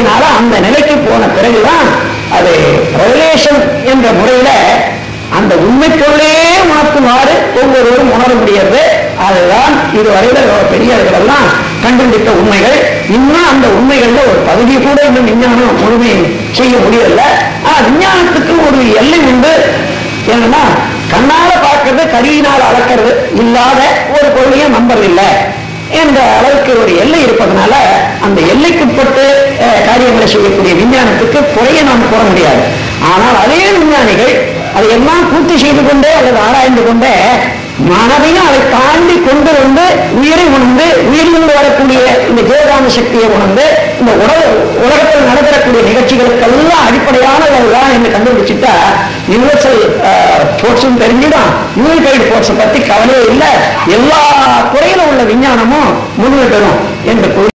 ஆகையினால அந்த நிலைக்கு போன பிறகுதான் அது ரெவலேஷன் என்ற முறையில அந்த உண்மை பொருளே உணர்த்துமாறு ஒவ்வொருவரும் உணர முடியாது. அதுதான் இதுவரையில பெரியவர்கள் எல்லாம் கண்டுபிடித்த உண்மைகள். இன்னும் அந்த உண்மைகள்ல ஒரு பகுதியை கூட இன்னும் விஞ்ஞானம் முழுமை செய்ய முடியல. விஞ்ஞானத்துக்கு ஒரு எல்லை உண்டு. என்னன்னா கண்ணால பார்க்கறது கருவினால் அளக்கிறது இல்லாத ஒரு பொருளையும் நம்புறதில்லை என்ற அளவுக்கு ஒரு எல்லை இருப்பதனால அந்த எல்லைக்குட்பட்டு காரியங்களை செய்யக்கூடிய விஞ்ஞானத்துக்கு குறைய நாம் கூற முடியாது. ஆனால் அதே விஞ்ஞானிகள் அதை எல்லாம் பூர்த்தி செய்து கொண்டே அல்லது ஆராய்ந்து கொண்டே மனதையும் அதை தாண்டி கொண்டு வந்து உயிரை உணர்ந்து உயிரிலிருந்து வரக்கூடிய இந்த ஜீவகாந்த சக்தியை உணர்ந்து இந்த உலகத்தில் நடத்தக்கூடிய நிகழ்ச்சிகளுக்கெல்லாம் அடிப்படையானதான் என்று கண்டுபிடிச்சிட்டா யூனிவர்சல் போர்ஸும் தெரிஞ்சிடும். யூனிஃபைடு போர்ஸை பத்தி கவலையே இல்லை. எல்லா துறையில உள்ள விஞ்ஞானமும் முன்னிலை பெறும் என்று